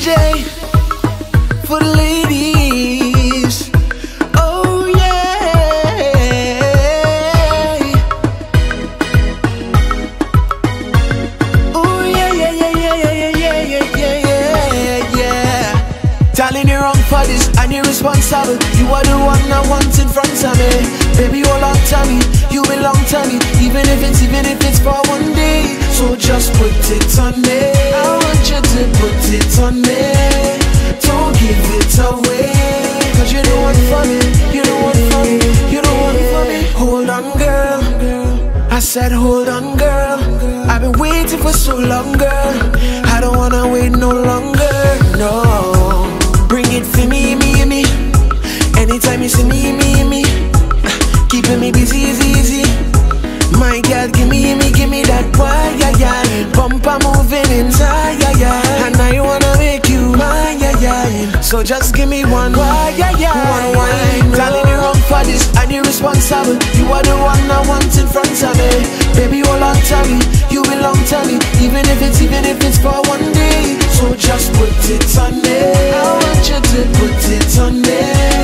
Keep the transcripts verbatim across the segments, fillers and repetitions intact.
J for the ladies. Oh yeah. Oh yeah, yeah, yeah, yeah, yeah, yeah, yeah, yeah, yeah, yeah. Darling, you're wrong for this and you're responsible. You are the one I want in front of me. Baby, hold on to me, you belong to me. Even if it's, even if it's for one day. So just put it on me. I want you to put it on me. Don't give it away. Cause you're the one for me, you're the one for me, you're the one for me. Hold on, girl, I said hold on, girl. I've been waiting for so long, girl. I don't wanna wait no longer, no. Bring it for me, me, me. Anytime you see me, me, me. Keeping me busy, easy, easy. My girl, give me, me, give me that why, yeah, yeah. Bumper moving inside, yeah, yeah. And I wanna make you mine, yeah, yeah. So just give me one why, yeah, yeah. One wine, darling, you're wrong for this and you're responsible. You are the one I want in front of me. Baby, hold on to me, you belong to me. Even if it's, even if it's for one day. So just put it on me. I want you to put it on me.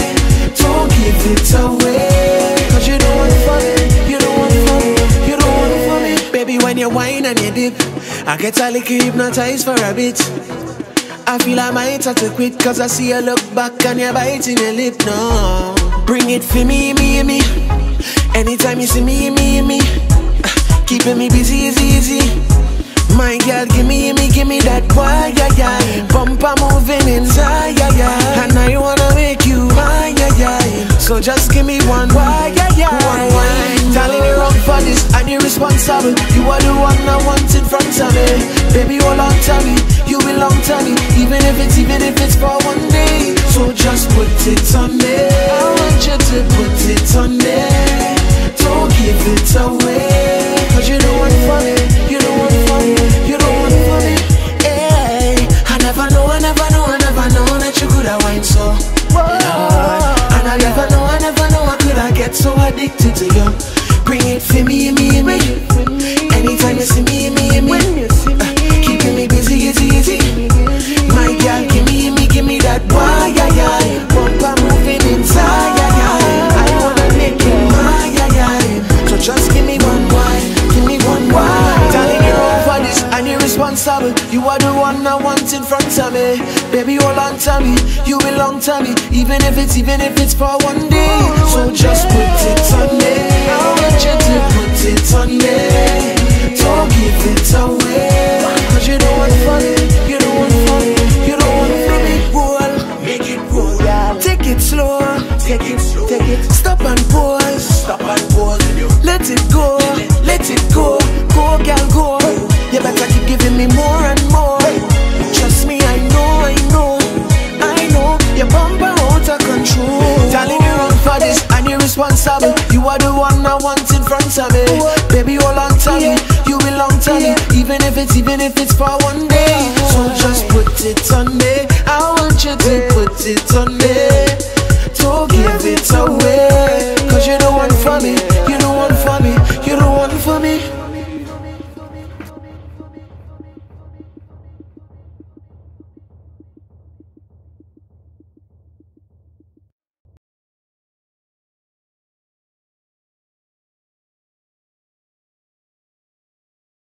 Don't give it away. Cause you're the one for me, you're the one for me, you're the one for me. Baby, when you whine and you dip, I get a little hypnotized for a bit. I feel I might have to quit cause I see you look back and you're biting your lip. No, bring it for me, me, me. Anytime you see me, me, me. Keeping me busy, easy, easy. My girl, give me, me, give me that why, yeah, yeah. Bumper moving inside, yeah, yeah. And I wanna make you mine, yeah, yeah. So just give me one why, yeah, yeah. One wine, darling, you're wrong for this and you're responsible. You are the one I want in front of me. Baby, hold on to me, you belong to me. Even if it's, even if it's for one day. So just put it on me. I want you to put it on me. Don't give it away. Cause you're the one for me, you're the one for me, you're the one for me. Hey, I never know, I never know, I never know that you could have wine so. Lord. And I never know, I never know I could have get so addicted to you. Bring it for me, me, me. Anytime you see me, me, me. Uh, keeping me busy, easy, easy. My girl, give me, me, give me that why, yeah, yeah. Bumper moving inside, yeah, yeah. I wanna make you mine, yeah, yeah. So just give me one wine, give me one wine. Darling, you're all for this and you're responsible. You are the one I want in front of me. Baby, hold on to me, you belong to me. Even if it's, even if it's for one day. So just put it on me. I want you to put it on me. Don't give it away. Cause you're the one for me, you're the one for me, you're the one for me. Roll, make it roll, yeah. Take it slow, take it slow, take it. Stop and pause, stop and pause. Let it go, let it go. Go, girl, go. You better keep giving me more and more. Trust me, I know, I know, I know. Your bumper out of control. Darling, you're wrong for this and you're responsible. You are the one I want in front of me. Baby, hold on to me, you belong to me. Even if it's, even if it's for one day. So just put it on me. I want you to put it on me. Don't give it away.